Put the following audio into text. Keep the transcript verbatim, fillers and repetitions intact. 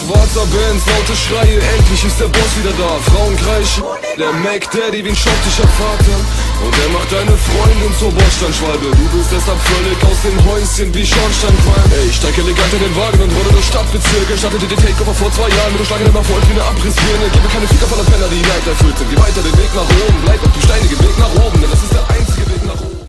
Schwarzer Benz, laute Schreie, endlich ist der Boss wieder da. Frauen kreischen, der Mac Daddy wie ein schottischer Vater. Und er macht deine Freundin zur Bordsteinschwalbe. Du bist deshalb völlig aus dem Häuschen wie Schornsteinqualm. Ey, ich steig elegant in den Wagen und rolle durch Stadtbezirke. Startete den Takeover vor zwei Jahren mit einem Schlag in dem Erfolg wie eine Abrissbirne.